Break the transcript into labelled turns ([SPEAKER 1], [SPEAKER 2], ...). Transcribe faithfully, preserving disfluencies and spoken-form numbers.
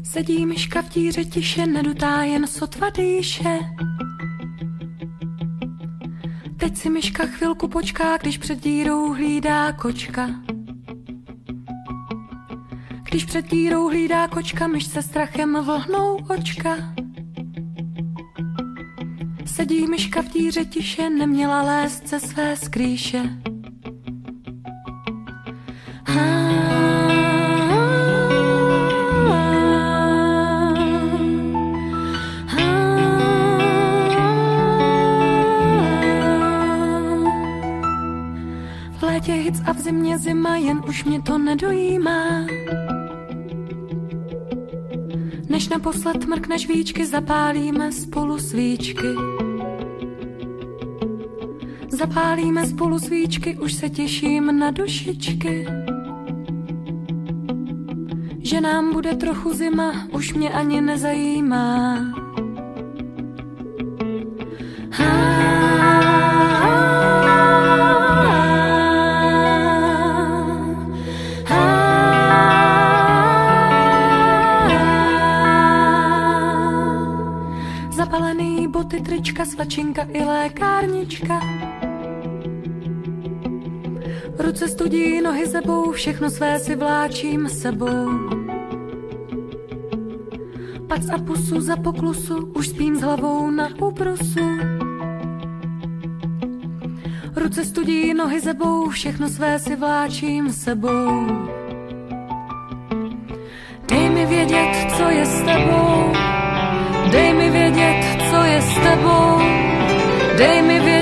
[SPEAKER 1] Sedí myška v díře tiše, nedutá jen sotva dýše. Teď si myška chvilku počká, když před dírou hlídá kočka. Když před dírou hlídá kočka, myš se strachem vlhnou očka. Sedí myška v díře tiše, neměla lézt ze své skrýše. V létě hic a v zimě zima, jen už mě to nedojímá. Než naposled mrkne žvíčky, zapálíme spolu svíčky. Zapálíme spolu svíčky, už se těším na dušičky. Že nám bude trochu zima, už mě ani nezajímá. Zapalený boty, trička, svačinka i lékárnička. Ruce studí, nohy zebou, všechno své si vláčím sebou. Pac a pusu za poklusu, už spím s hlavou na ubrusu. Ruce studí, nohy zebou, všechno své si vláčím sebou. Dej mi vědět, co je s tebou. Dej mi vědět, co je s tebou. Dej mi vědět,